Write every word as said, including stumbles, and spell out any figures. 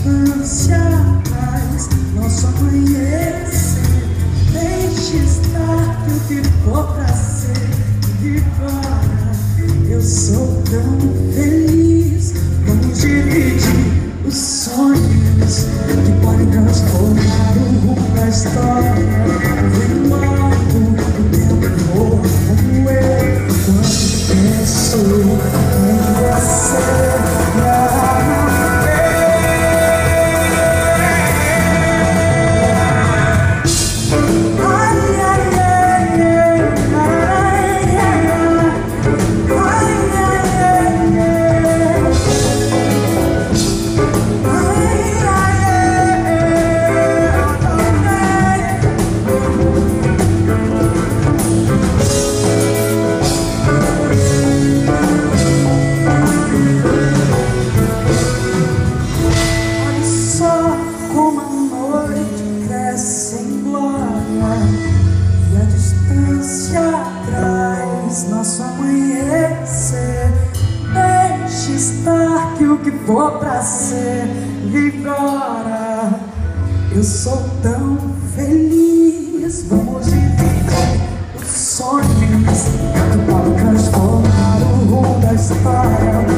distância atrás, nosso amanhecer. Deixe estar que o que for pra ser de fora. Eu sou tão feliz. Vamos dividir os sonhos que podem transformar o rumo da história. Vem logo, o tempo voa como eu, quando penso em você. E a distância atrás, nosso amanhecer. Deixe estar que o que for pra ser vigora. Eu sou tão feliz. Vamos dividir os sonhos que podem transformar o rumo da história.